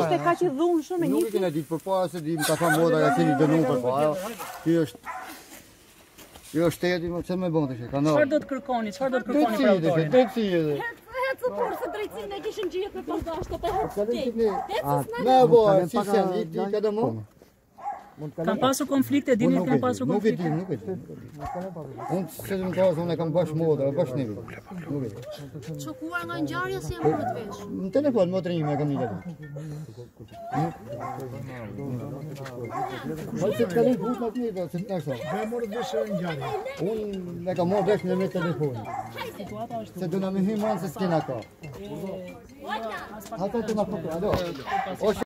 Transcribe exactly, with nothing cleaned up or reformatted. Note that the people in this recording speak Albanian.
ishte kaq i dhunë shumë e Nuk e nisi. kena ditë përpara se dim ka thënë moda ka keni dënuar përpara. Ky është Ky është shteti, më çfarë më bën tash? Kanë Çfarë do të kërkoni? Çfarë do të kërkoni për autorin? Drejtësi edhe. Hecë por se drejtsinë e kishin gjetë me pas dashtë të hecë ti. Ne po, si se di ka dëmu. Kam pasur konflikte, dini kam pasur Nuk e konflikte. di, nuk e di. Unë se më ka unë kam bash moda, bash nivel. Nuk e di. Çokuar nga ngjarja si e morët vesh. Në telefon motrën ime kam një tani. Mos të kaloj but më mirë, se të tash. Dhe morët vesh ngjarje. Unë me kam marrë vesh në me telefon. Se do na më hyjmë se s'kena ka. Ata të na foto, alo.